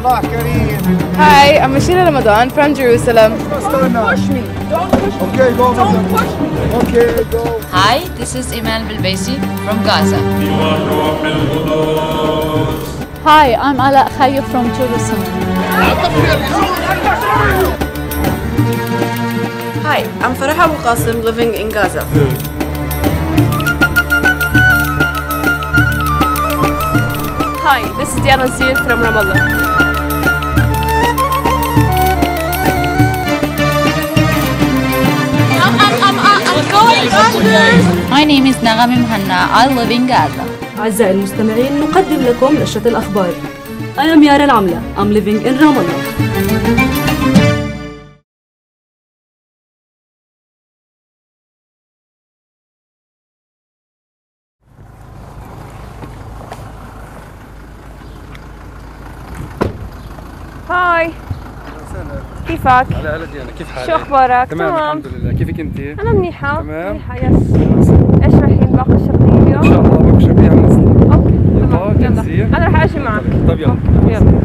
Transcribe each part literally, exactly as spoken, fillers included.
Allah Kareem. Hi, I'm Mashira Ramadan from Jerusalem. Don't push me. Don't push me. Okay, go. Don't push me. Okay, go. Hi, this is Iman Bilbaisi from Gaza. Hi, I'm Ala Khayo from Jerusalem. Hi, I'm Farah Abu Qasim living in Gaza. Hi, this is Diana Zir from Ramallah. I'm, I'm, I'm, I'm going under. My name is Nagam Mhanna. I live in Gaza. أعزائي المستمعين نقدم لكم نشرة الأخبار. I am Yara Al-Amla. I'm living in Ramallah. هاي كيفك؟ هلا هلا ديانا، كيف حالك؟ شو اخبارك؟ تمام, تمام الحمد لله، كيفك انت؟ انا منيحة تمام منيحة يس. ايش رايحين باقة الشرقية اليوم؟ ان شاء الله باقة الشرقية عم نزل. اوكي يلا يلا جاهزين؟ انا رح اجي معك. طيب يلا يلا.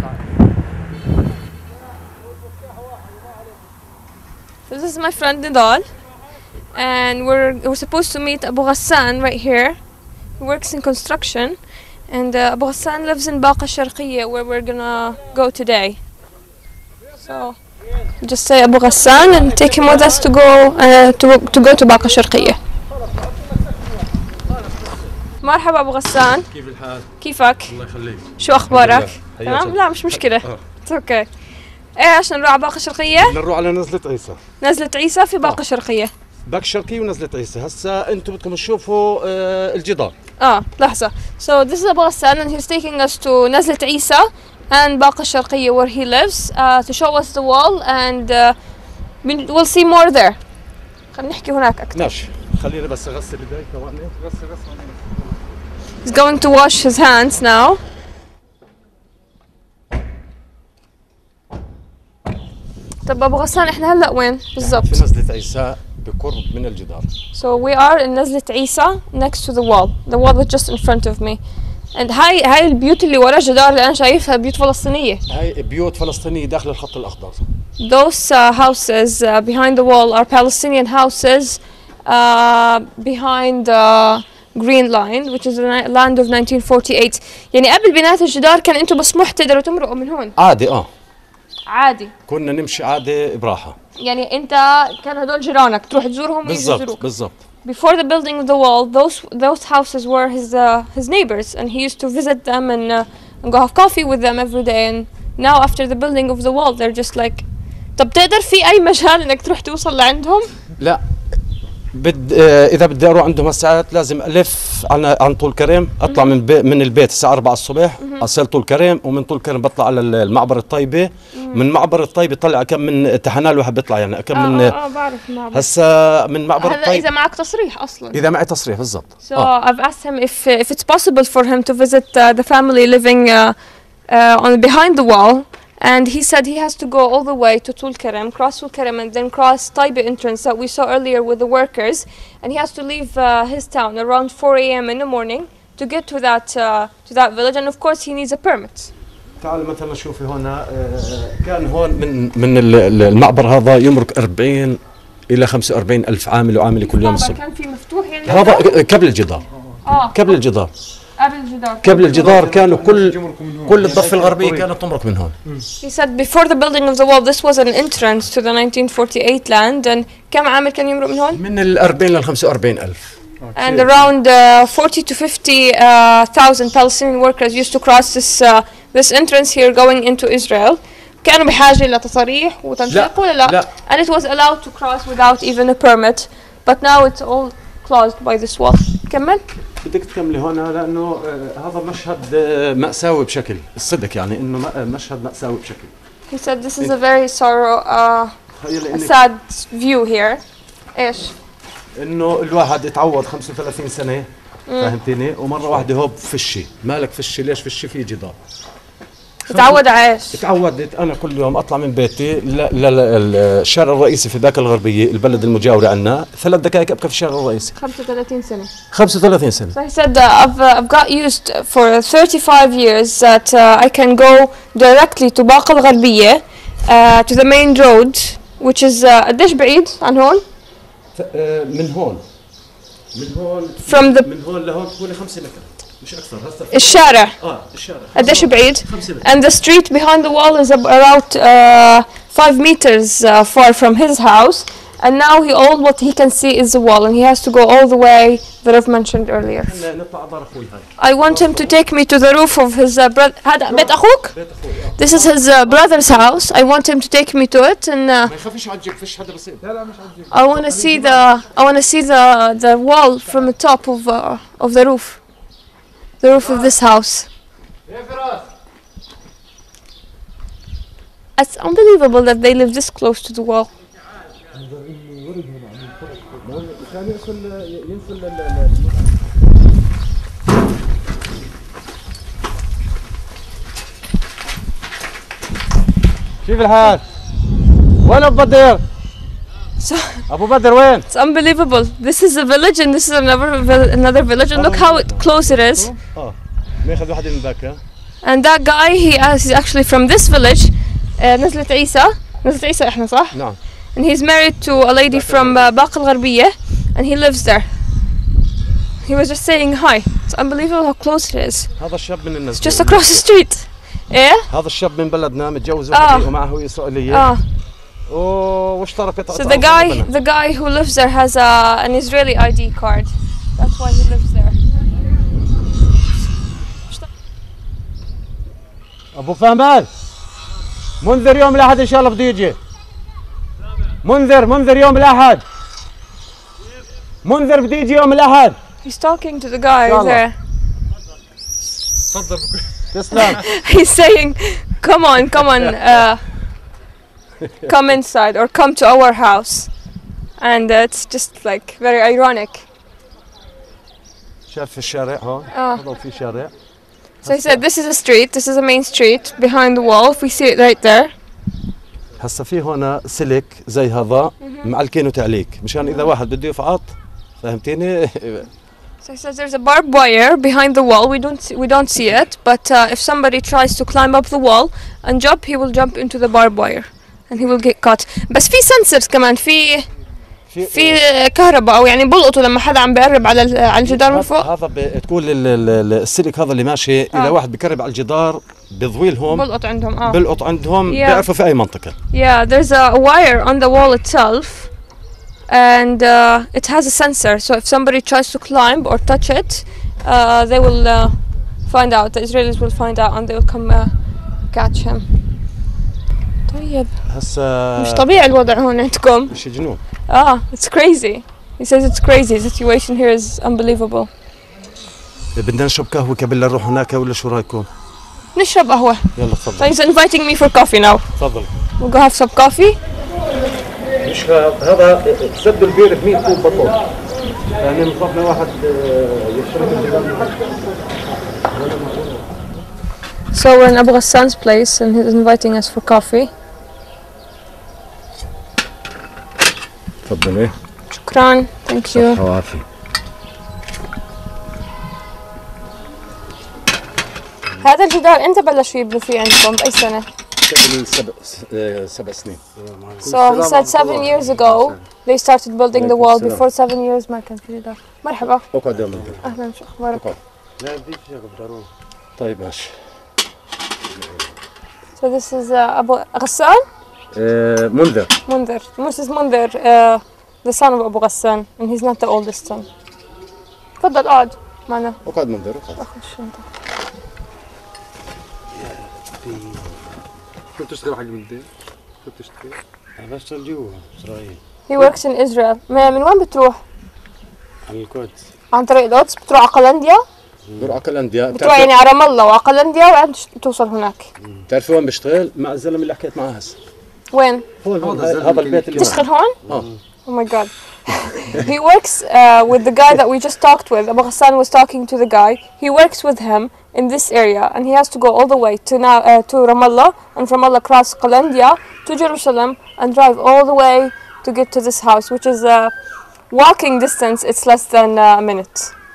So this is my friend Nidal and we're we're supposed to meet Abu Ghassan right here. He works in construction and uh, Abu Ghassan lives in Baqa Sharqiyya where we're gonna go today. So just say Abu Ghassan and take him with us to go uh, to to go to Baqa Sharqiyya. مرحبا أبو غسان. كيف الحال؟ كيفك؟ الله يخليك. شو أخبارك؟ تمام؟ لا مش مشكلة. اوكي. ايش نروح على باقة الشرقية؟ نروح على نزلة عيسى. نزلة عيسى في باقة الشرقية. باقة الشرقية ونزلة عيسى، هسا انتم بدكم تشوفوا آه الجدار. اه لحظة. So this is Abu Ghassan and he's taking us to نزلة عيسى and باقة الشرقية where he lives uh, to show us the wall and uh, we'll see more there. خلينا نحكي هناك أكثر. ماشي، خلينا بس أغسل يدي ثواني. غسل غسل. He's going to wash his hands now. طب أبو غسان إحنا هلا وين بالضبط؟ في نزلة عيسى بقرب من الجدار. So we are in نزلة عيسى next to the wall. The wall is just in front of me. And هاي هاي البيوت اللي ورا الجدار اللي أنا شايفها بيوت فلسطينية. هاي بيوت فلسطينية داخل الخط الأخضر. Those uh, houses uh, behind the wall are Palestinian houses uh, behind the Green Line which is the land of nineteen forty-eight. يعني قبل بناء الجدار كان أنتم مسموح تقدروا تمرقوا من هون. عادي اه. عادي. كنا نمشي عادي براحة. يعني أنت كان هدول جيرانك تروح تزورهم ويجوا يزوروك. بالضبط. Before the building of the wall, those those houses were his uh, his neighbors, and he used to visit them and, uh, and go have coffee with them every day. And now, after the building of the wall, they're just like. طب تقدر في أي مجال إنك تروح توصل لعندهم؟ لا. بد آه اذا بدي اروح عندهم الساعات لازم الف عن عن طول كريم، اطلع من بي من البيت الساعه أربعة الصبح، اصل طول كريم، ومن طول كريم بطلع على المعبر الطيبه، من معبر الطيبه طلع كم من تحنال الواحد بيطلع يعني كم من اه اه بعرف معبر. هسا من معبر هذا الطيب إذا معك تصريح أصلاً. إذا معي تصريح بالضبط. So آه. I've asked him if if it's possible for him to visit uh, the family living uh, uh, on behind the wall. And he said he has to go all the way to Tul Kerem, cross Tul Kerem, and then cross Taiba entrance that we saw earlier with the workers. And he has to leave uh, his town around four A M in the morning to get to that uh, to that village. And of course, he needs a permit. تعال مثلا شوفي هنا كان هون من من المعبر هذا يمرق أربعين إلى خمسة وأربعين ألف عامل وعامل كل يوم الصبح. كان في مفتوح يعني. هذا قبل الجدار. آه. قبل الجدار. قبل الجدار. قبل الجدار كانوا كل كل الضفة الغربية كانت تمرق من هون. He said before the building of the wall this was an entrance to the nineteen forty-eight land and كم عامل كان يمرق من هون؟ من الأربعين للخمسة وأربعين ألف. And around uh, forty to fifty uh, thousand Palestinian workers used to cross this uh, this entrance here going into Israel. كانوا بحاجة لتصاريح وتنسيق ولا لا؟ لا. And it was allowed to cross without even a permit. But now it's all closed by this wall. كمل. بدك تكملي هون لأنه آه هذا مشهد آه مأساوي بشكل الصدق يعني إنه مشهد مأساوي بشكل. He said this is a very sorrow uh, a sad view here. إيش؟ إنه الواحد يتعوض خمسة وثلاثين سنة فهمتيني ومرة واحدة هوب فشي، مالك فشي ليش فشي في جدار. تعود عايش. تعودت انا كل يوم اطلع من بيتي للشارع الرئيسي في ذاك الغربيه البلد المجاوره عنا ثلاث دقائق ابقى في الشارع الرئيسي. خمسة وثلاثين سنة. خمسة وثلاثين سنة. So he said uh, I've uh, I've got used for thirty-five years that uh, I can go directly to باقة الغربية uh, to the main road which is uh, قديش بعيد عن هون؟ من هون من هون from the من هون لهون حوالي خمسة متر مش اكثر. هسه الشارع. اه الشارع قديش بعيد؟ خمسة متر. And the street behind the wall is about uh, five meters uh, far from his house. And now he all what he can see is the wall, and he has to go all the way that I've mentioned earlier. I want him to take me to the roof of his uh, brother. هذا بيت أخوك? This is his uh, brother's house. I want him to take me to it, and uh, I want to see the I want to see the the wall from the top of uh, of the roof, the roof of this house. It's unbelievable that they live this close to the wall. كيف الحال؟ وين ابو بدر؟ ابو بدر وين؟ It's unbelievable. This is a village and this is another another village, and look how it close it is. اه ماخذ واحد من باك. And that guy he is actually from this village. نزلة عيسى نزلة عيسى احنا صح؟ نعم. And he's married to a lady from uh, باقة الغربية and he lives there. He was just saying hi. It's unbelievable how close it is. هذا الشاب من الناس. It's just across the street. ايه؟ هذا الشاب من بلدنا متجوز آه. وحده ومعه إسرائيلية. اه. واشترى قطعة. So the guy the guy who lives there has a, an Israeli I D card. That's why he lives there. أبو فهمان منذر يوم الأحد إن شاء الله بده يجي. منذر منذر يوم الأحد. منذر بده يجي يوم الأحد. He's talking to the guy there. تفضل. تسلم. He's saying, "Come on, come on, uh, come inside or come to our house," and uh, it's just like very ironic. شاف في الشارع هون. آه. هذا في شارع. So he said, "This is a street. This is a main street behind the wall. If we see it right there." هسا في هون سلك زي هذا معلكين وتعليق مشان إذا واحد بده يفعط فهمتيني؟ So he says there's a barbed wire behind the wall. We don't see, we don't see it, but uh, if somebody tries to climb up the wall and jump, he will jump into the barbed wire, and he will get caught. بس في sensors كمان في في كهرباء أو يعني بلقطوا لما حدا عم بيقرب على على الجدار من فوق. هذا بتقول السلك هذا اللي ماشي إذا آه. واحد بقرب على الجدار بضوي لهم بلقط عندهم اه بلقط عندهم yeah. بيعرفوا في أي منطقة. Yeah, there's a wire on the wall itself. And uh, it has a sensor, so if somebody tries to climb or touch it, uh, they will uh, find out. The Israelis will find out, and they will come uh, catch him. طيب. هسا مش طبيعي الوضع هون عندكم. مش جنون. آه, it's crazy. He says it's crazy. The situation here is unbelievable. بدنا نشرب قهوة قبل نروح هناك ولا شو رأيكم؟ نشرب قهوة. يلا تفضل. So he's inviting me for coffee now. تفضل. We'll go have some coffee. مش هذا سد البير ب مية طوب بطل يعني مصابنا واحد يشرب. So we're in Abu Ghassan's place and he's inviting us for coffee. تفضلي. شكرا. Thank you. صحة وعافية. هذا الجدار امتى بلشوا يبنوا فيه عندكم بأي سنة؟ قبل سبع سبع سنين. So he said seven years ago they started building the wall. Before seven years ما كان في جدار. مرحبا. اقعد يا منذر. أهلا شو أخبارك؟ طيب ماشي. So this is uh, Abu Ghassan? منذر. منذر. This is منذر, uh, the son of Abu Ghassan, and he's not the oldest son. تفضل اقعد معنا. اقعد منذر اقعد. أخش أنت. شو بتشتغل حق الدين؟ شو بتشتغل؟ أنا بشتغل جوا إسرائيل. He works in Israel. من وين بتروح؟ عن القدس. عن طريق القدس بتروح على قلنديا؟ بروح على قلنديا. بتروح يعني على رام الله وعلى قلنديا وبعدين توصل هناك. بتعرفي وين بشتغل؟ مع الزلمه اللي حكيت معاه هسه. وين؟ هون هون هذا البيت اللي بتشتغل هون؟ اه Oh my God. He works uh, with the guy that we just talked with. Abu Ghassan was talking to the guy. He works with him in this area, and he has to go all the way to now uh, to Ramallah, and from Ramallah cross Qalandia to Jerusalem and drive all the way to get to this house, which is a walking distance. It's less than uh, a minute.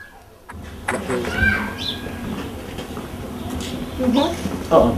Mm-hmm. Oh.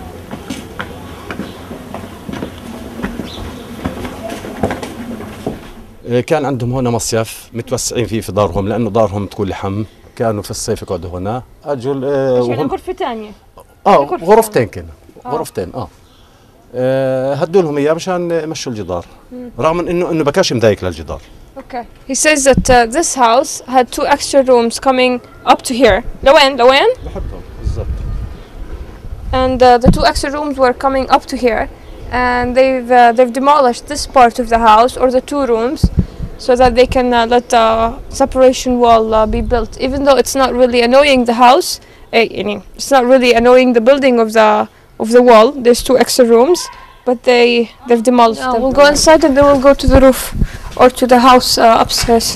كان عندهم هنا مصيف متوسعين فيه في دارهم لانه دارهم تكون لحم، كانوا في الصيف يقعدوا هنا اجوا آه وهم غرفه ثانيه اه غرفتين كانوا غرفتين اه, آه هدوا لهم اياه مشان يمشوا الجدار رغم انه انه بكاش مضايق للجدار. Okay. He says that uh, this house had two extra rooms coming up to here. لوين لوين؟ لحدهم بالضبط. And uh, the two extra rooms were coming up to here. And they've uh, they've demolished this part of the house or the two rooms so that they can uh, let the separation wall uh, be built, even though it's not really annoying the house. Uh, it's not really annoying the building of the of the wall. There's two extra rooms, but they they've demolished them. We'll go inside and then we'll go to the roof or to the house uh, upstairs.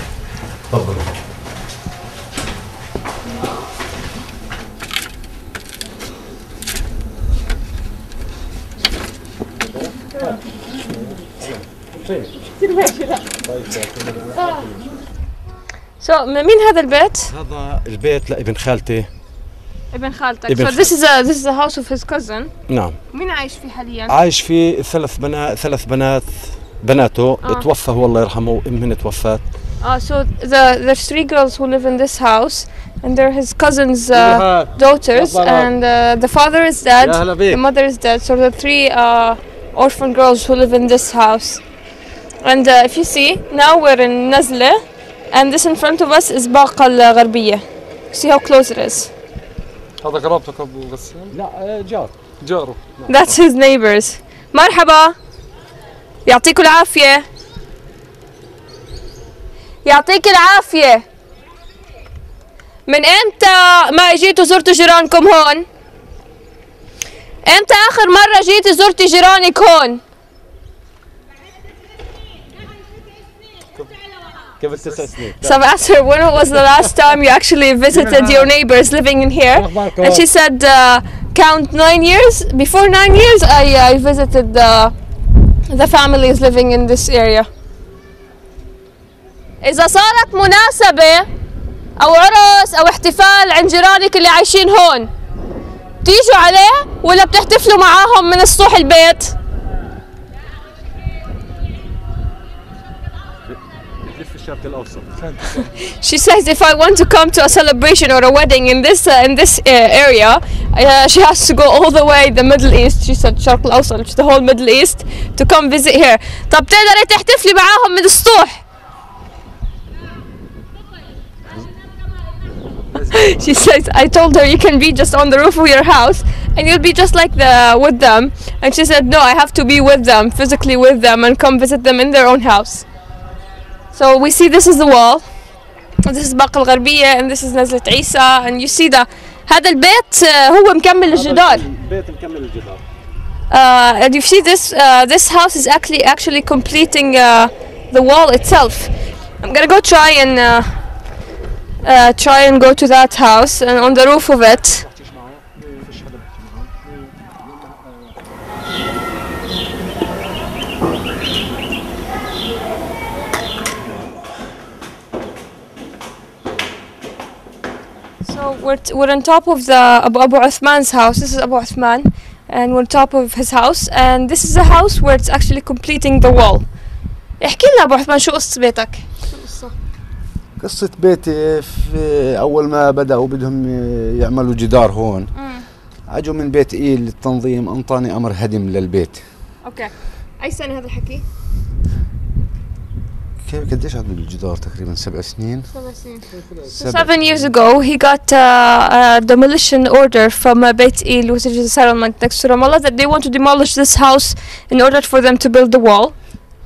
So مين هذا البيت؟ هذا البيت لابن خالتي. ابن خالتك. So this is a this is the house of his cousin. نعم. مين عايش فيه حاليا؟ عايش فيه ثلاث بنات ثلاث بنات بناته آه. توفى هو الله يرحمه وامهن توفت. Ah, so the there's three girls who live in this house, and they're his cousin's uh, daughters, and uh, the father is dead, the mother is dead, so the three uh, orphan girls who live in this house. And uh, if you see, now we're in Nazle, and this in front of us is باقة الغربية. See how close it is. هذا قرابتك أبو غسان؟ لا جار. جاره. That's his neighbors. مرحبا. يعطيكم العافية. يعطيك العافية. من امتى ما اجيتوا زرتوا جيرانكم هون؟ امتى اخر مرة جيتي زرتي جيرانك هون؟ قبل تسع سنين. So I asked her when was the last time you actually visited your neighbors living in here, and she said uh, count nine years. Before nine years, I I visited the the families living in this area. إذا صارت مناسبة أو عرس أو احتفال عند جيرانك اللي عايشين هون، بتيجوا عليه ولا بتحتفلوا معاهم من الصبح البيت؟ She says if I want to come to a celebration or a wedding in this uh, in this uh, area, uh, she has to go all the way the Middle East. She said الشرق الأوسط, which is the whole Middle East, to come visit here. طب تقدري تحتفلي معاهم من الصبح؟ She says, I told her you can be just on the roof of your house and you'll be just like the with them. And she said, no, I have to be with them, physically with them, and come visit them in their own house. So we see this is the wall. This is باقة الغربية and this is نزلة عيسى, and you see the هذا البيت هو مكمل الجدار. البيت مكمل الجدار. Uh, and you see this uh, this house is actually actually completing uh, the wall itself. I'm gonna go try and uh, uh, try and go to that house and on the roof of it. So we're, t we're on top of the Abu, Abu Uthman's house. This is Abu Uthman, and we're on top of his house, and this is a house where it's actually completing the wall. احكي لنا أبو عثمان شو قصة بيتك؟ شو القصة؟ قصة بيتي في أول ما بدأوا بدهم يعملوا جدار هون أجوا من بيت إيل للتنظيم أنطاني أمر هدم للبيت. أوكي. أي سنة هذا الحكي؟ كيف قديش عملوا الجدار تقريبا سبع سنين؟ سبع سنين. So seven years ago he got uh, a demolition order from uh, Beit Il, which is a settlement next to Ramallah, that they want to demolish this house in order for them to build the wall.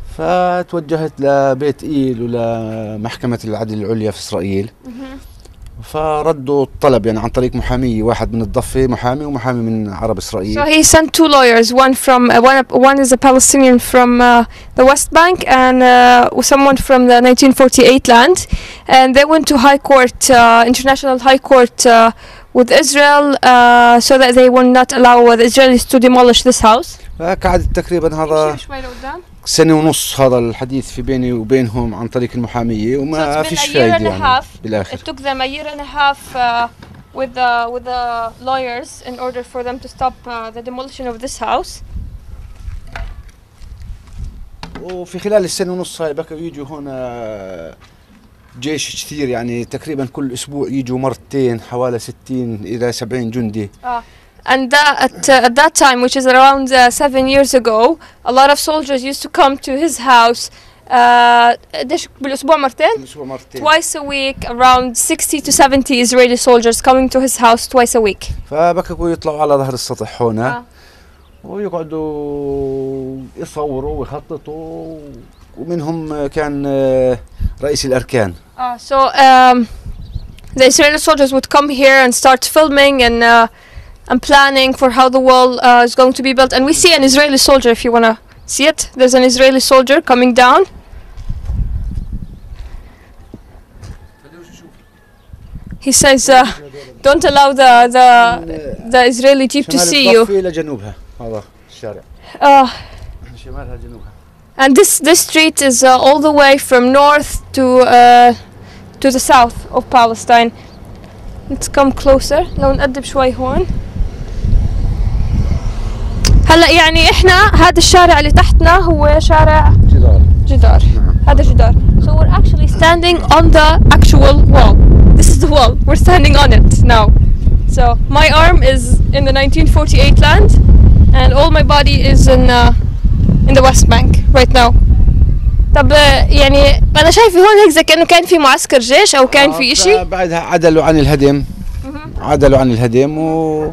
فتوجهت لبيت إيل ولمحكمة العدل العليا في إسرائيل فردوا الطلب يعني عن طريق محامي، واحد من الضفة محامي ومحامي من عرب إسرائيل. So he sent two lawyers, one from uh, one one is a Palestinian from uh, the West Bank and uh, someone from the nineteen forty-eight land, and they went to High Court, uh, International High Court uh, with Israel, uh, so that they will not allow the Israelis to demolish this house. فقعد تقريبا هذا سنة ونص هذا الحديث في بيني وبينهم عن طريق المحامية وما so فيش فايدة يعني بالآخر. It took them a year and a half uh, with the with the lawyers in order for them to stop uh, the demolition of this house. وفي خلال السنة ونص هاي بكوا يجوا هنا جيش كثير، يعني تقريبا كل أسبوع يجوا مرتين حوالي ستين إلى سبعين جندي. آه. And that, at, uh, at that time, which is around uh, seven years ago, a lot of soldiers used to come to his house uh, بالأسبوع مرتين? بالأسبوع مرتين. Twice a week, around sixty to seventy Israeli soldiers coming to his house twice a week. فبكوا يطلعوا على ظهر السطح هنا آه. ويقعدوا يصوروا ويخططوا، ومنهم كان رئيس الأركان. Uh, so um, the Israeli soldiers would come here and start filming and uh, and planning for how the wall uh, is going to be built. And we see an Israeli soldier, if you want to see it. There's an Israeli soldier coming down. He says, uh, don't allow the, the, the Israeli jeep to see you. Uh, and this, this street is uh, all the way from north to, uh, to the south of Palestine. Let's come closer. لو نقدم شوي هون. هلا يعني احنا هذا الشارع اللي تحتنا هو شارع جدار. جدار. هذا جدار. So we're actually standing on the actual wall. This is the wall. We're standing on it now. So my arm is in the nineteen forty-eight land, and all my body is in uh, in the West Bank right now. طب يعني أنا شايفة هون هيك زي كأنه كان في معسكر جيش أو كان في إشي. بعدها عدلوا عن الهدم. عدلوا عن الهدم و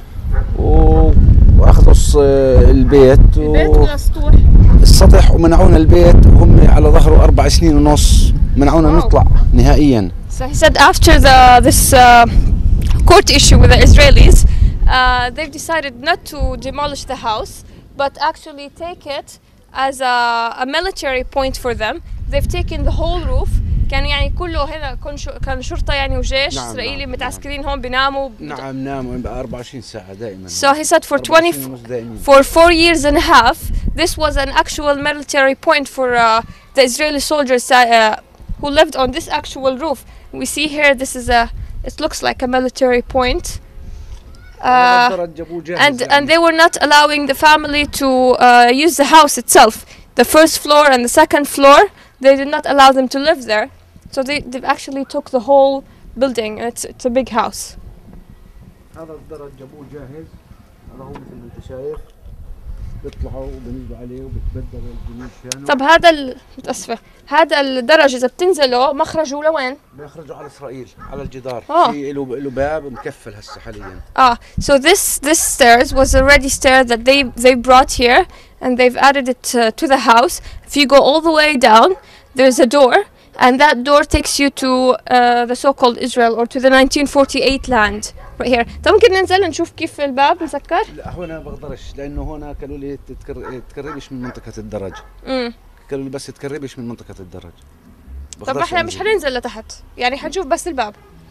و واخذوا البيت البيت ولا السطوح؟ السطح ومنعونا البيت، وهم على ظهره أربع سنين ونص منعونا نطلع نهائيا. So he said after the this uh, court issue with the Israelis, uh, they've decided not to demolish the house, but actually take it as a, a military point for them. They've taken the whole roof. كان يعني كله هنا كان شرطة يعني وجيش نعم إسرائيلي نعم متعسكرين هون بيناموا. نعم ناموا أربع وعشرين ساعة دائما. So he said for twenty for four years and a half, this was an actual military point for uh, the Israeli soldiers uh, who lived on this actual roof. We see here this is a it looks like a military point. Uh, and and they were not allowing the family to uh, use the house itself. The first floor and the second floor, they did not allow them to live there. So they they actually took the whole building. It's it's a big house. هذا الدرج جابوه جاهز، هذا هو مثل ما انت شايف، بيطلعوا وبنزلوا عليه وبتبدلوا الجنود كانوا. طب هذا ال... متأسفة، هذا الدرج إذا بتنزلوا مخرجه لوين؟ بيخرجوا على إسرائيل، على الجدار. آه. في له له باب مكفل هسه حاليا. Ah, so this this stairs was already stair that they they brought here and they've added it uh, to the house. If you go all the way down, there's a door, and that door takes you to uh, the so-called Israel or to the nineteen forty-eight land right here. طب ممكن ننزل نشوف كيف الباب مسكر؟ لا هنا بقدرش لأنه هنا قالوا لي تتكر... تقربش من منطقة الدرج. امم قالوا لي بس تقربش من منطقة الدرج. طب احنا مش حننزل لتحت، يعني حنشوف بس الباب.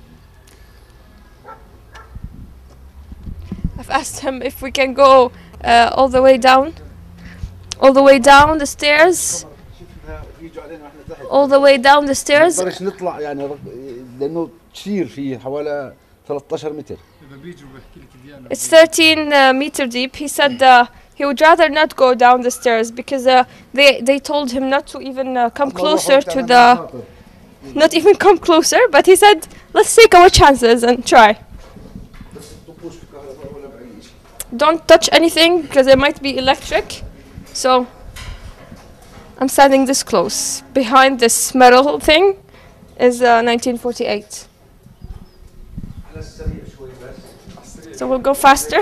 I've asked him if we can go uh, all the way down, all the way down the stairs. All the way down the stairs. نقدرش نطلع يعني لأنه كثير فيه حوالي ثلاثة عشر متر. It's thirteen uh, meter deep. He said uh, he would rather not go down the stairs because uh, they they told him not to even uh, come closer to the, not even come closer. But he said, let's take our chances and try. Don't touch anything because it might be electric. So I'm standing this close. Behind this metal thing is uh, nineteen forty-eight. So we'll go faster.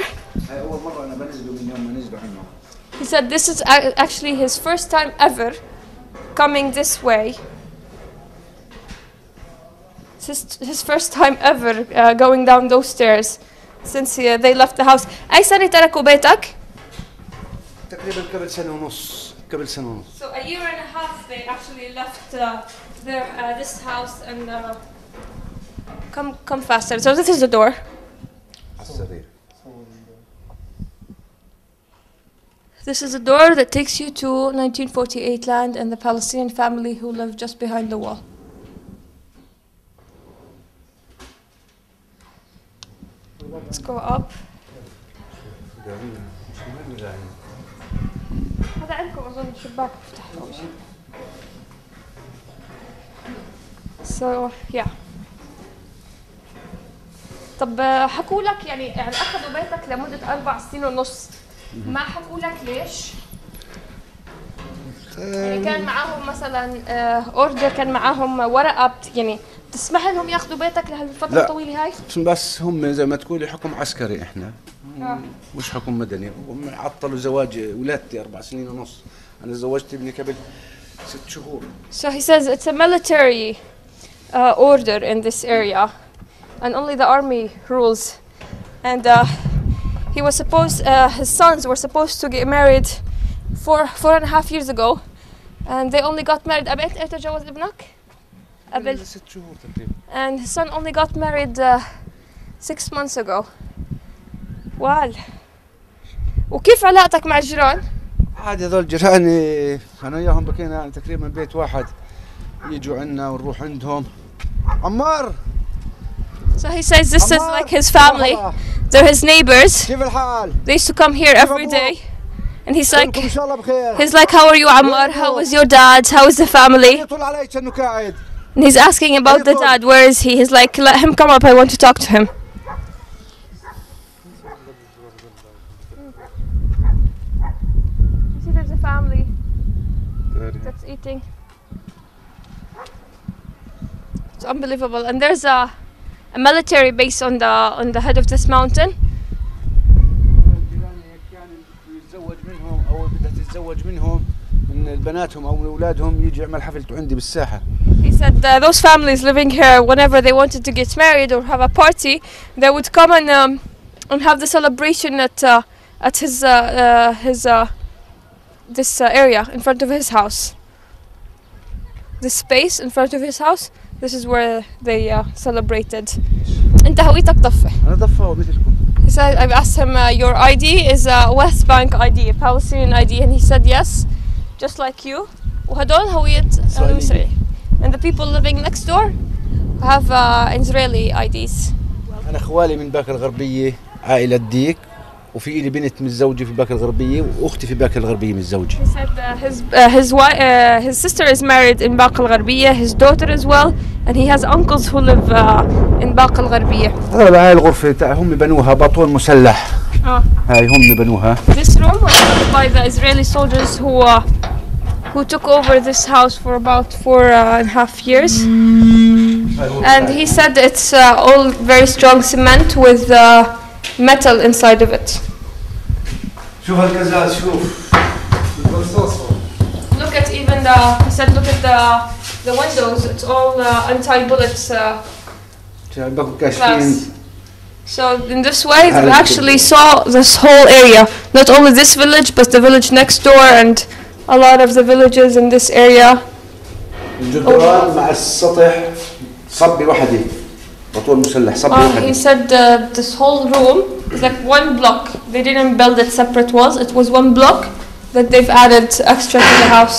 He said this is actually his first time ever coming this way. It's his, his first time ever uh, going down those stairs since uh, they left the house. أي سنة تركوا بيتك؟ تقريبا قبل سنة ونص قبل سنة ونص. So a year and a half they actually left uh, their uh, this house and uh, come come faster. So this is the door. This is a door that takes you to nineteen forty-eight land and the Palestinian family who live just behind the wall. Let's go up. هذا عندكم أظن الشباك مفتوح أول شيء. So yeah. طب حكوا لك يعني يعني أخذوا بيتك لمدة أربع سنين ونص. ما حكوا لك ليش؟ يعني كان معاهم مثلا اوردر كان معاهم ورقه يعني تسمح لهم ياخذوا بيتك لهالفتره الطويله هاي؟ بس هم زي ما تقولي حكم عسكري احنا آه. مش حكم مدني. هم عطلوا زواج ولادتي اربع سنين ونص. انا زوجت ابني قبل ست شهور. So he says it's a military uh, order in this area and only the army rules and uh, he was supposed uh, his sons were supposed to get married four four and a half years ago and they only got married قبل امتى تجوز ابنك؟ قبل ست شهور تقريبا. And his son only got married uh, six months ago. وال وكيف علاقتك مع الجيران؟ عادي هذول جيراني انا وياهم بكينا يعني تقريبا بيت واحد يجوا عندنا ونروح عندهم. عمار. So he says this is like his family. They're his neighbors. كيف الحال؟ They used to come here every day. And he's like, he's like, how are you, Ammar? How was your dad? How is the family? And he's asking about the dad. Where is he? He's like, let him come up. I want to talk to him. You see, there's a family that's eating. It's unbelievable. And there's a, a military base on the on the head of this mountain. تزوج منهم من بناتهم او من اولادهم يجي يعمل حفل عندي بالساحه. He said uh, those families living here, whenever they wanted to get married or have a party, they would come and um, and have the celebration at uh, at his uh, uh, his uh, this uh, area in front of his house. This space in front of his house. This is where they uh, celebrated. أنت هويتك ضفة. أنا ضفة مثلكم. He said, I've asked him, uh, your I D is a West Bank I D, a Palestinian I D, and he said yes, just like you. وهدول هوية إسرائيلية. And the people living next door have uh, Israeli I Ds. أنا خوالي من باكر الغربية عائلة ديك وفي لي بنت متزوجة في باكر الغربية وأختي في باكر الغربية متزوجة. He said uh, his uh, his wife, uh, his sister is married in باكر الغربية, his daughter as well, and he has uncles who live uh, in باكر الغربية. هذا هاي الغرفة هم بنوها بطول مسلح. آه. هاي هم بنوها. This room was built by the Israeli soldiers who uh, who took over this house for about four uh, and a half years. And he said it's uh, all very strong cement with uh, metal inside of it. شوف هالكزاز شوف. Look at even the, he said look at the the windows, it's all uh, anti-bullets uh, glass. So in this way they actually saw this whole area, not only this village but the village next door and a lot of the villages in this area. الجدران مع السطح صبي وحدي بطول مسلح صبي وحدي. He said uh, this whole room is like one block. They didn't build it separate walls. It was one block that they've added extra to the house.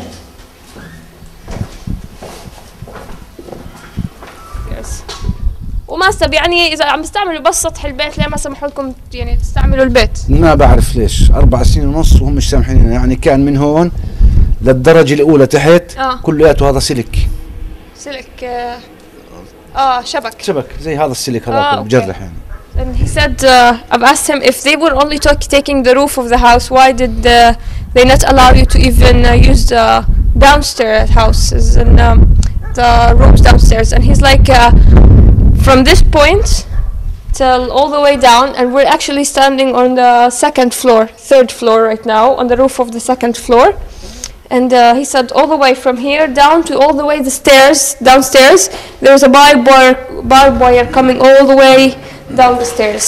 Yes. وما استب يعني إذا عم تستعملوا بس سطح البيت ليه ما سمحوا لكم يعني تستعملوا البيت؟ ما بعرف ليش أربع سنين ونص وهم مش سامحين يعني كان من هون للدرجة الأولى تحت آه. كلياته هذا سلك. سلك آه, آه شبك. شبك زي هذا السلك هذا آه بجرح يعني. And he said, uh, I've asked him if they were only taking the roof of the house, why did uh, they not allow you to even uh, use the downstairs houses and um, the rooms downstairs? And he's like, uh, from this point till all the way down, and we're actually standing on the second floor, third floor right now, on the roof of the second floor. And uh, he said all the way from here down to all the way the stairs downstairs. There was a barbed wire, barbed wire coming all the way down the stairs.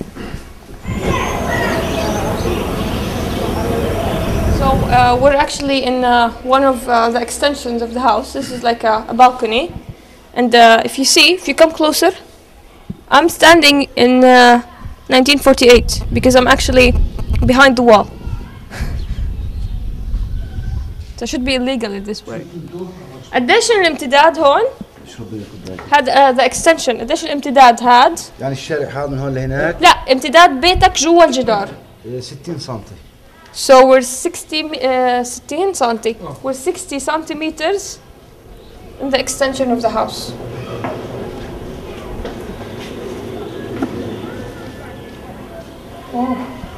So uh, we're actually in uh, one of uh, the extensions of the house. This is like a, a balcony. And uh, if you see, if you come closer, I'm standing in uh, nineteen forty-eight because I'm actually behind the wall. So it should be illegal in this way. قديش الامتداد هون؟ هذا the extension قديش الامتداد هاد؟ يعني الشارع هذا من هون لهناك؟ لا امتداد بيتك جوا الجدار. ستين سنتي. So we're sixty uh, sixteen سنتي. We're sixty centimeters in the extension of the house. Oh.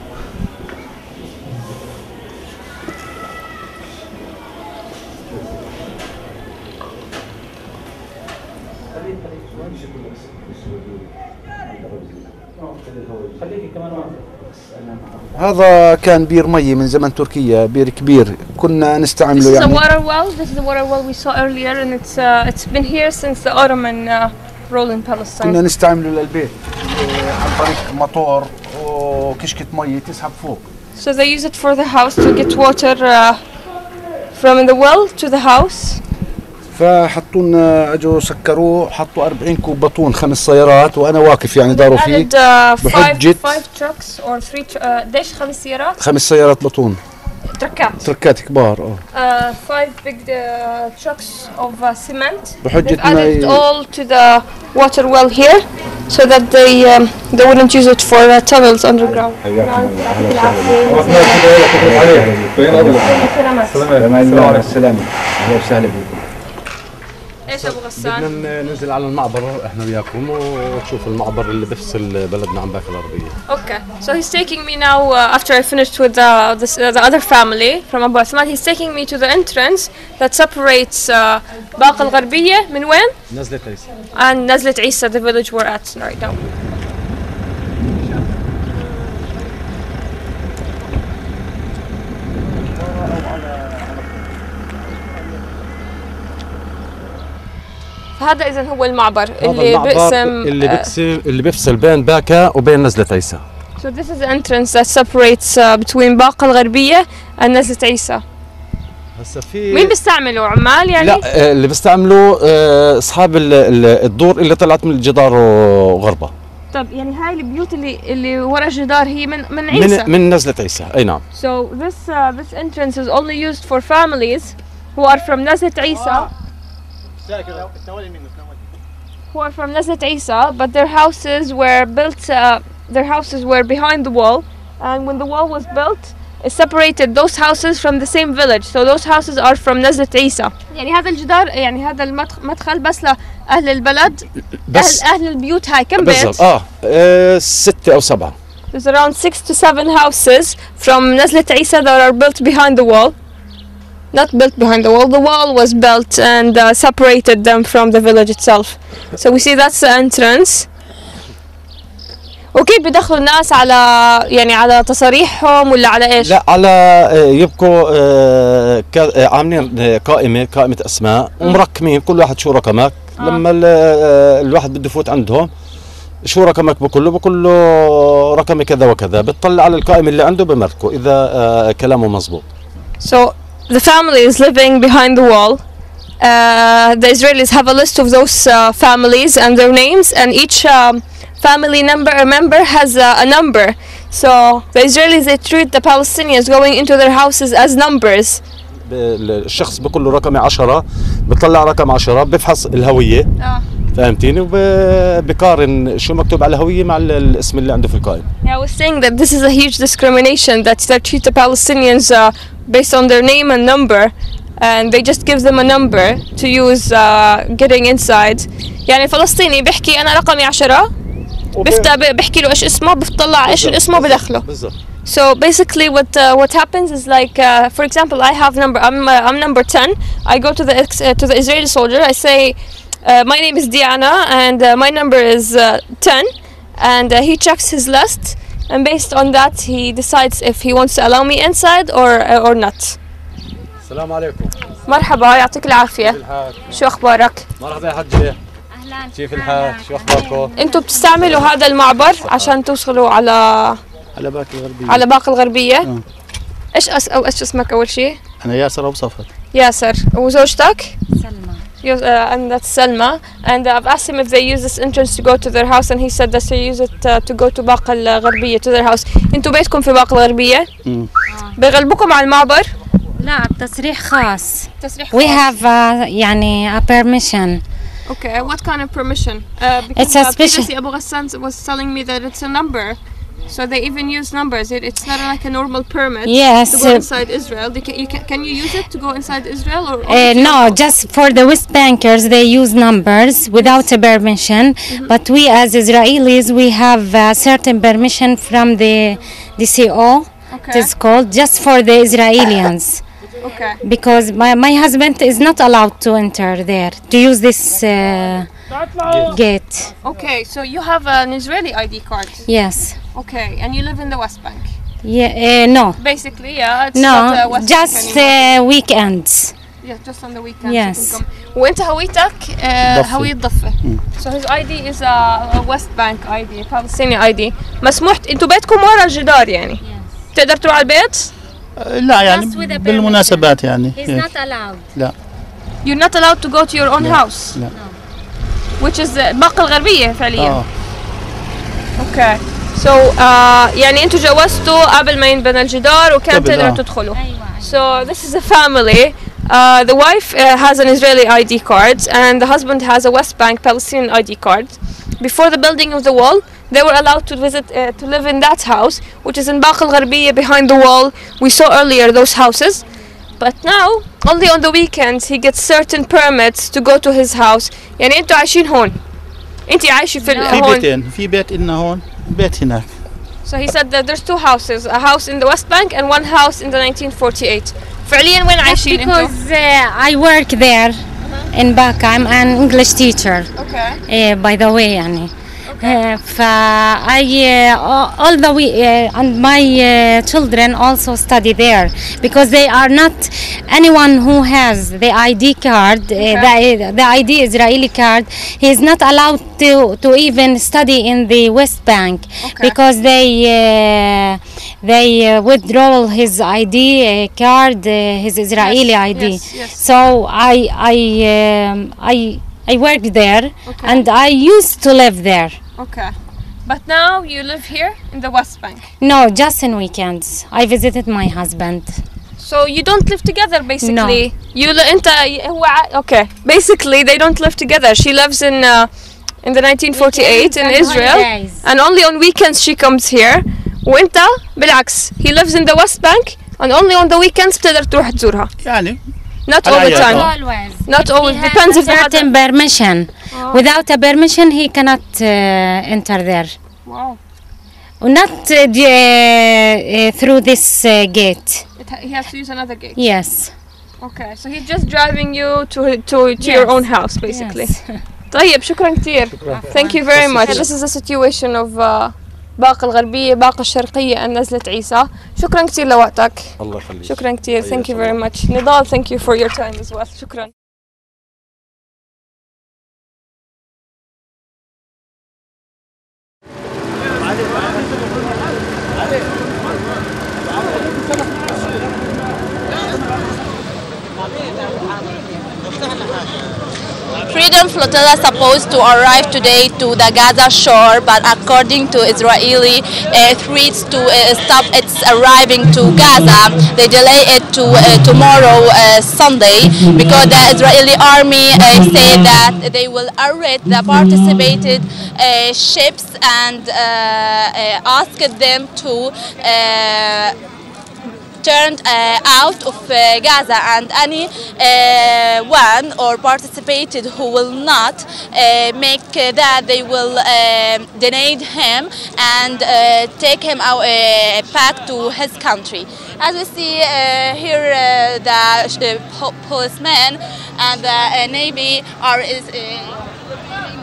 هذا كان بير مي من زمن تركيا، بير كبير كنا نستعمله يعني. This is a water well. This is the water well we saw earlier, and it's uh, it's been here since the Ottoman uh, rule in Palestine. كنا نستعمله للبيت عن طريق مطور وكشكة مي تسحب فوق. So they use it for the house to get water uh, from the well to the house. فحطوا لنا اجوا سكروه، حطوا أربعين كوب بطون خمس سيارات وانا واقف يعني داروا فيه بحجة five trucks or three uh, قديش خمس سيارات؟ خمس سيارات بطون تركات تركات كبار اه uh, five big uh, trucks of uh, cement. بحجة They've added it all to the water well here so that they um, they wouldn't use it for uh, tunnels underground. السلام اهلا وسهلا بكم. ايش ابو غسان؟ بدنا ننزل على المعبر احنا وياكم وتشوف المعبر اللي بفصل بلدنا عن باقي الغربيه. Okay, so he's taking me now uh, after I finished with the the, uh, the other family from Abu Asman. He's taking me to the entrance that separates uh, باقي الغربيه من وين؟ نزلة عيسى. And نزلة عيسى, the village we're at right now. هذا إذا هو المعبر اللي بيقسم اللي بيقسم اللي بيفصل بين باكا وبين نزلة عيسى. So this is the entrance that separates uh, between باقة الغربية and نزلة عيسى. هسه في مين بيستعملوا عمال يعني؟ لا اللي بيستعملوا أصحاب الدور اللي طلعت من الجدار وغربة. طب يعني هاي البيوت اللي اللي ورا الجدار هي من من عيسى؟ من من نزلة عيسى أي نعم. So this uh, this entrance is only used for families who are from نزلة عيسى. Who are from Nazlat Isa, but their houses were built. Uh, their houses were behind the wall, and when the wall was built, it separated those houses from the same village. So those houses are from Nazlat Isa. يعني هذا الجدار يعني هذا المدخل بس لأهل البلد. بس أهل أهل البيوت هاي كم بيت؟ بالضبط آه. اه ستة أو سبعة. There's around six to seven houses from Nazlat Isa that are built behind the wall. Not built behind the wall. The wall was built and uh, separated them from the village itself. So we see that's the entrance. وكيف بيدخلوا الناس على يعني على تصاريحهم ولا على ايش؟ لا على يبقوا عاملين قائمة قائمة أسماء ومرقمين كل واحد شو رقمك. آه. لما الواحد بده يفوت عندهم شو رقمك بقول له بقول له رقمي كذا وكذا، بتطلع على القائمة اللي عنده بمركه إذا كلامه مزبوط. So the family is living behind the wall. Uh, the Israelis have a list of those uh, families and their names, and each um, family number a member has a, a number. So the Israelis they treat the Palestinians going into their houses as numbers. الشخص بقول له رقمي عشرة، بطلع رقم عشرة، بفحص الهوية. آه. فهمتيني؟ وبقارن شو مكتوب على الهوية مع الاسم اللي عنده في القائمة. Yeah, I was saying that this is a huge discrimination that they treat the Palestinians uh, based on their name and number, and they just give them a number to use uh, getting inside. يعني فلسطيني بيحكي أنا رقمي عشرة، بفتح بحكي له إيش اسمه، بطلع إيش الاسمه بدخله. بالضبط. So basically, what uh, what happens is like, uh, for example, I have number. I'm uh, I'm number ten. I go to the uh, to the Israeli soldier. I say, uh, my name is Diana, and uh, my number is uh, ten, and uh, he checks his list, and based on that, he decides if he wants to allow me inside or uh, or not. السلام عليكم. مرحبا يعطيك العافية. شو أخبارك؟ مرحبا يا حجة. أهلا. كيف الحال؟ شو أخباركم؟ أنتوا بتستعملوا هذا المعبر عشان توصلوا على على باقي الغربية. على باقي الغربية؟ أه. إيش أس أو إيش اسمك أول شيء؟ أنا ياسر أبو صفد. ياسر، وزوجتك؟ Salma. You, uh, and that's Selma. And uh, I've asked him if they use this entrance to go to their house, and he said that they use it uh, to go to باقة الغربية, to their house. أنتوا بيتكم في باقة الغربية؟ امم بيغلبوكم على المعبر؟ لا بتصريح خاص. تصريح خاص. We have uh, يعني a permission. Okay, what kind of permission? Uh, because It's a uh, special- previously Abu Ghassan was telling me that it's a number. So they even use numbers. It, it's not like a normal permit Yes, to go uh, inside Israel. They can, you can, can you use it to go inside Israel? Or Uh, no, just for the West Bankers, they use numbers without a permission. Mm-hmm. But we, as Israelis, we have a certain permission from the D C O. Okay. It is called just for the Israelis, Okay. because my, my husband is not allowed to enter there to use this uh, gate. Okay, so you have an Israeli I D card. Yes. Okay, and you live in the West Bank. Yeah. Uh, no. Basically, yeah. It's No. not, uh, West Just Bank anymore. uh, weekends. Yeah, just on the weekends. Yes. You can come. وانت هويتك uh, ضفة. هوية ضفة. So his I D is a, a West Bank I D, Palestinian I D. مسموح انتوا بيتكم ورا الجدار يعني. تقدر تروح على البيت؟ لا يعني Just with a بالمناسبات يعني. He's إيه. not allowed. لا. You're not allowed to go to your own house. لا. Which is uh, باقة الغربية فعليا. آه. Okay. So uh, يعني انتوا جوزتوا قبل ما ينبنى الجدار وكان قبل، تقدروا آه. تدخلوا. So this is a family. Uh, the wife uh, has an Israeli I D card and the husband has a West Bank Palestinian I D card. Before the building of the wall, they were allowed to visit uh, to live in that house, which is in Baqal Gharbiya behind the wall. We saw earlier those houses. But now, only on the weekends, he gets certain permits to go to his house. يعني انتوا عايشين هون. انتي عايشة في ال- في هون. بيتين، في بيت إلنا هون، بيت هناك. So he said that there's two houses, a house in the West Bank and one house in the nineteen forty-eight. فعليا وين That's عايشين انتوا؟ because uh, I work there in Baka. I'm an English teacher. Okay. Uh, by the way يعني. Uh, ف I uh, all the way uh, and my uh, children also study there because they are not anyone who has the I D card, uh, the, the I D Israeli card. He is not allowed to to even study in the West Bank Okay. because they uh, they uh, withdraw his I D uh, card, uh, his Israeli Yes, I D. yes, yes. So I I um, I I worked there Okay. and I used to live there. Okay. But now you live here in the West Bank. No, just in weekends. I visited my husband. So you don't live together basically. You li- انت هو ع- okay. Basically they don't live together. She lives in uh, in the nineteen forty-eight in Weekends and Israel holidays. and only on weekends she comes here. وانت بالعكس. He lives in the West Bank and only on the weekends بتقدر تروح تزورها. يعني Not على all the أيام. time. Always. Not always. He has Depends a if the certain other- permission. Without a permission, he cannot uh, enter there. Wow. Not uh, the, uh, through this uh, gate. It ha- he has to use another gate. Yes. Okay. So he's just driving you to to to your Yes. own house basically. Yes. طيب شكرا كثير. Thank you very much. This is a situation of uh, باقة الغربية باقة الشرقية and نزلة عيسى. شكرا كثير لوقتك. الله يخليك. شكرا كثير. Thank you very much. نضال, thank you for your time as well. شكرا. Freedom Flotilla supposed to arrive today to the Gaza shore, but according to Israeli uh, threats to uh, stop its arriving to Gaza, they delay it to uh, tomorrow, uh, Sunday, because the Israeli army uh, say that they will arrest the participated uh, ships and uh, uh, ask them to uh, turned uh, out of uh, Gaza, and any uh, one or participated who will not uh, make uh, that, they will uh, deny him and uh, take him out uh, back to his country. As we see uh, here, uh, the uh, po policemen and the uh, navy are is. Uh,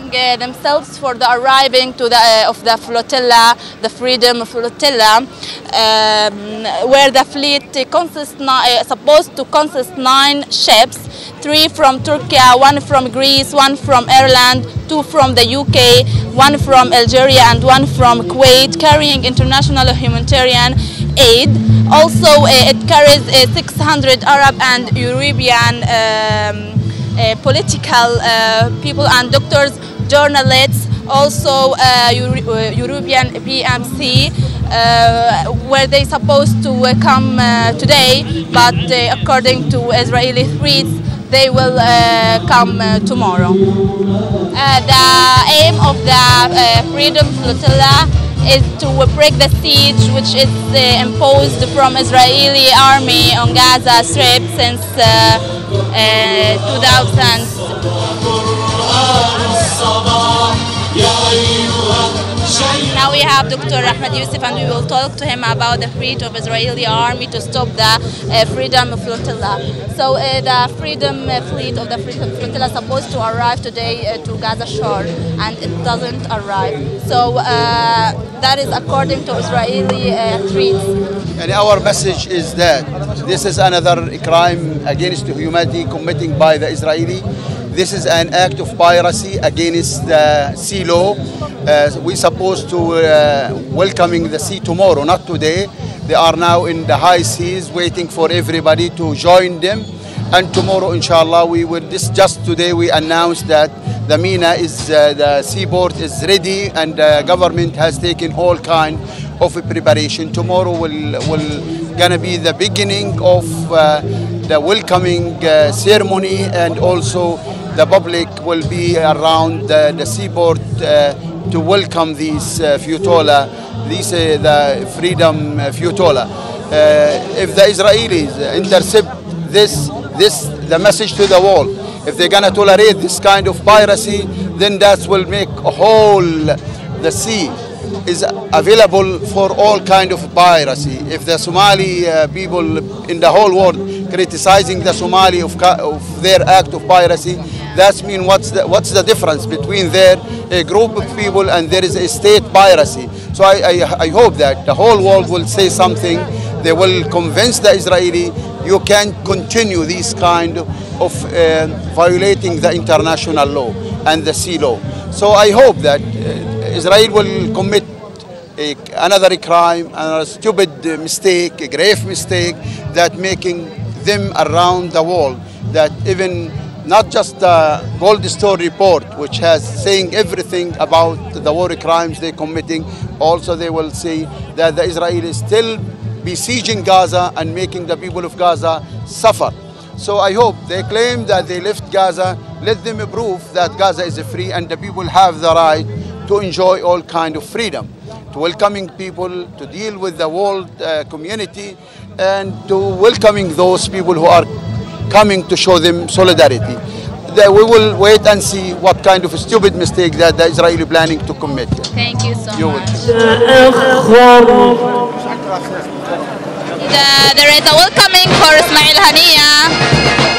uh, themselves for the arriving to the uh, of the flotilla, the Freedom Flotilla, um, where the fleet consists uh, supposed to consist nine ships, three from Turkey, one from Greece, one from Ireland, two from the U K, one from Algeria, and one from Kuwait, carrying international humanitarian aid. Also, uh, it carries uh, six hundred Arab and European um, uh, political uh, people and doctors, journalists, also uh, Euro European P M C, uh, where they supposed to uh, come uh, today, but uh, according to Israeli threats, they will uh, come uh, tomorrow. Uh, the aim of the uh, Freedom Flotilla is to break the siege which is uh, imposed from Israeli army on Gaza Strip since uh, uh, two thousand. Now we have Doctor Ahmed Youssef, and we will talk to him about the threat of Israeli army to stop the uh, Freedom Flotilla. So uh, the Freedom uh, Fleet of the Freedom Flotilla is supposed to arrive today uh, to Gaza shore, and it doesn't arrive. So uh, that is according to Israeli uh, threats. And our message is that this is another crime against humanity committed by the Israeli. This is an act of piracy against the sea law. Uh, we're supposed to uh, welcoming the sea tomorrow, not today. They are now in the high seas waiting for everybody to join them. And tomorrow, inshallah, we will, this just today we announced that the MENA is, uh, the seaport is ready, and the government has taken all kind of preparation. Tomorrow will, will gonna be the beginning of uh, the welcoming uh, ceremony, and also the public will be around the, the seaport uh, to welcome these uh, flotilla, these uh, the Freedom Flotilla. Uh, if the Israelis intercept this, this the message to the world, if they're gonna tolerate this kind of piracy, then that will make a whole the sea is available for all kind of piracy. If the Somali uh, people in the whole world criticizing the Somali of, of their act of piracy, that means what's the, what's the difference between their a group of people and there is a state piracy. So I, I, I hope that the whole world will say something. They will convince the Israeli you can't continue this kind of uh, violating the international law and the sea law. So I hope that uh, Israel will commit a, another crime, another stupid mistake, a grave mistake, that making them around the world, that even not just the Gold Star report, which has saying everything about the war crimes they're committing, also they will say that the Israelis still besieging Gaza and making the people of Gaza suffer. So I hope they claim that they left Gaza, let them prove that Gaza is free and the people have the right to enjoy all kind of freedom, to welcoming people, to deal with the world uh, community, and to welcoming those people who are coming to show them solidarity. That we will wait and see what kind of a stupid mistake that the Israeli planning to commit. Thank you so you much. The, there is a welcoming for Ismail Hania.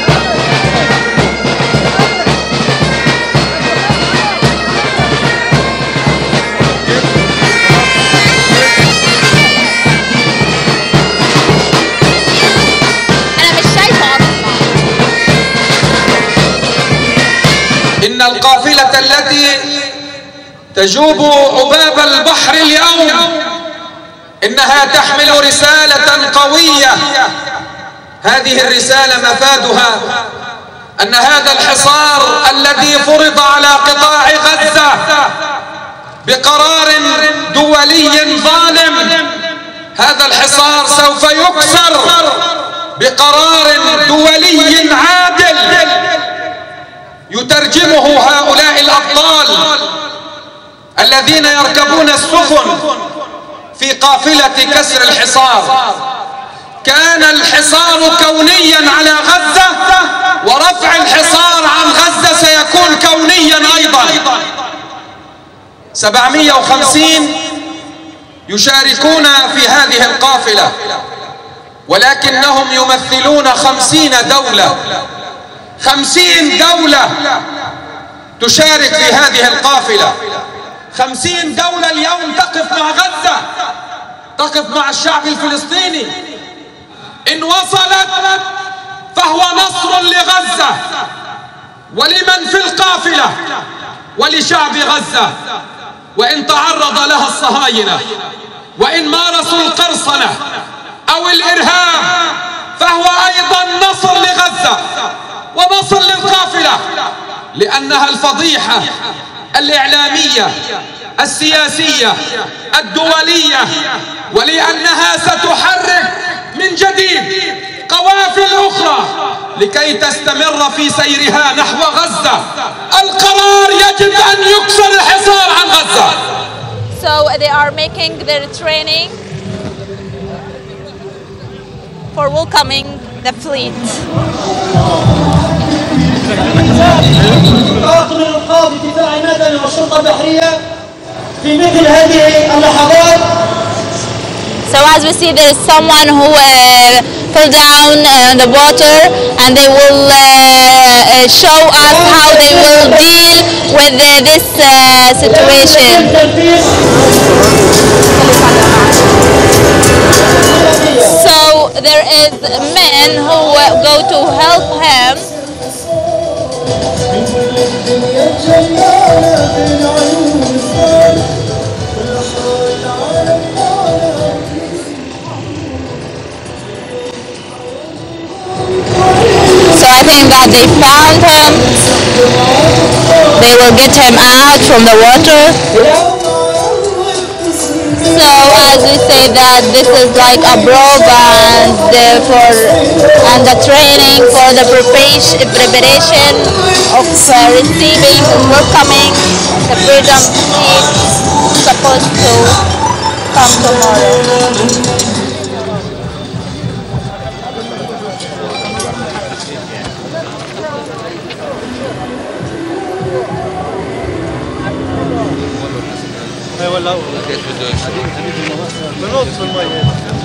إن القافلة التي تجوب عباب البحر اليوم إنها تحمل رسالة قوية. هذه الرسالة مفادها أن هذا الحصار الذي فرض على قطاع غزة بقرار دولي ظالم، هذا الحصار سوف يكسر بقرار دولي عادل يترجمه هؤلاء الأبطال الذين يركبون السفن في قافلة كسر الحصار. كان الحصار كونيا على غزة، ورفع الحصار عن غزة سيكون كونيا أيضا. سبعمئة وخمسين يشاركون في هذه القافلة، ولكنهم يمثلون خمسين دولة. خمسين دولة تشارك في هذه القافلة. خمسين دولة اليوم تقف مع غزة، تقف مع الشعب الفلسطيني. إن وصلت فهو نصر لغزة ولمن في القافلة ولشعب غزة. وإن تعرض لها الصهاينة وإن مارسوا القرصنة أو الإرهاب فهو أيضا نصر لغزة ونصر للقافلة، لأنها الفضيحة الإعلامية السياسية الدولية، ولأنها ستحرك من جديد قوافل أخرى لكي تستمر في سيرها نحو غزة. القرار يجب أن يكسر الحصار عن غزة. So they are making their training for welcoming the fleet. الطاقم القاضي دفاع مدني والشرطة البحرية في مثل هذه اللحظات. So as we see, there is someone who uh, fell down uh, in the water, and they will uh, uh, show us how they will deal with uh, this uh, situation. So there is men who uh, go to help him. So I think that they found him. They will get him out from the water. So as we say that this is like a probe and uh, for and the training for the preparation preparation of uh, receiving and welcoming the freedom fleet supposed to come tomorrow. ولا هو بنط في المية.